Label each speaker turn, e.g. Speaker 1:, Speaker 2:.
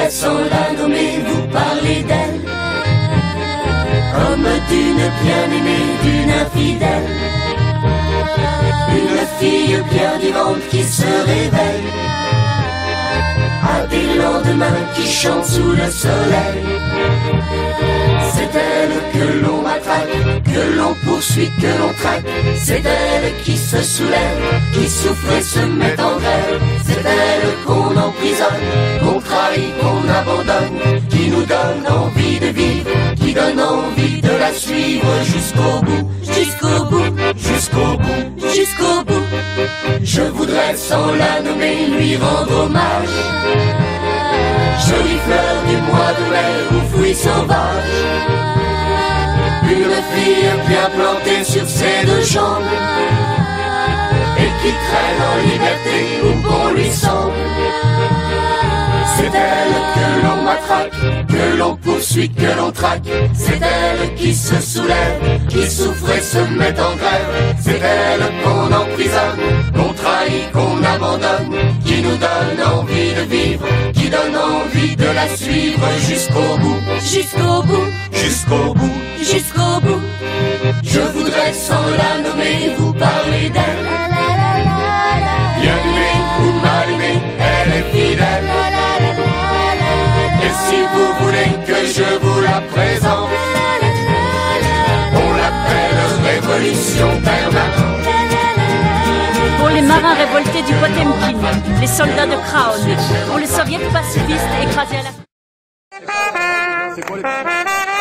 Speaker 1: voudrais sans la nommer vous parler d'elle, comme d'une bien-aimée, d'une infidèle, une fille bien vivante qui se réveille à des lendemains qui chantent sous le soleil. C'est elle que l'on matraque, que l'on poursuit, que l'on traque. C'est elle qui se soulève, qui souffre et se met en grève. C'est elle qu'on emprisonne, qu'on trahit, qu'on abandonne, qui nous donne envie de vivre, qui donne envie de la suivre jusqu'au bout, jusqu'au bout, jusqu'au bout, jusqu'au bout. Je voudrais sans la nommer lui rendre hommage, jolie fleur du mois de mai ou fruit sauvage, une fille bien plantée sur ses deux jambes et qui traîne en liberté où bon lui semble. C'est elle que l'on matraque, que l'on poursuit, que l'on traque. C'est elle qui se soulève, qui souffre et se met en grève. C'est elle qu'on emprisonne, qu'on trahit, qu'on abandonne, qui nous donne envie de vivre, qui donne envie de la suivre jusqu'au bout, jusqu'au bout, jusqu'au bout, jusqu'au bout. Je voudrais sans la nommer vous parler d'elle, bien aimée ou mal aimée, elle est fidèle. Et si vous voulez que je vous la présente, on l'appelle Révolution permanente.
Speaker 2: Pour les marins révoltés du Potemkin, les soldats de Crown, pour les soviets pacifistes écrasés à la...